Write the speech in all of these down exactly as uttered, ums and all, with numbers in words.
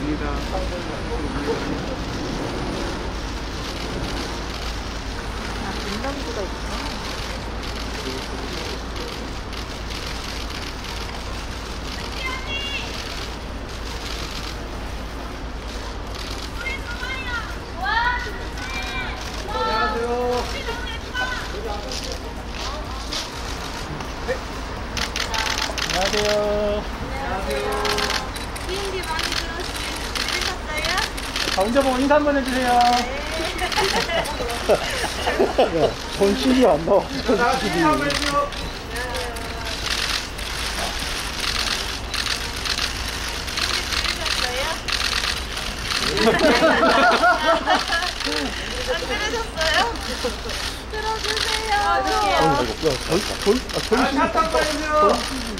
갑니다. 아, 분담구가 있구나. 안녕하세요. 안녕하세요. 비행기 많이 들으셨어요? 강저보 인사 한번 해주세요. 야, 전신이 안 나와. 전신이. 한번 들으셨어요? 들어주세요. 야, 전, 전, 아, 전신. 아, 샷 한번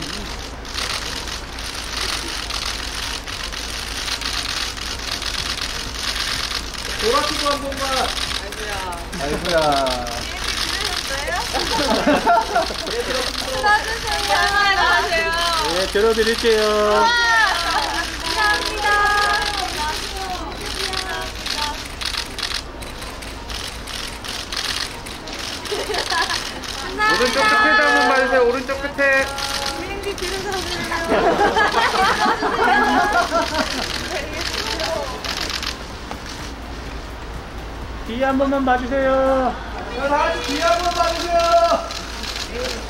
돌아치고 한 번만. 아이고야. 아이고야. 들어주세요. 안녕하세요. 네, 들어드릴게요. 감사합니다. 오른쪽 끝에도 한번 봐주세요. 오른쪽 끝에. 비행기 들으셨어요? 뒤에 한 번만 봐주세요. 자, 다시 뒤에 한번 봐주세요.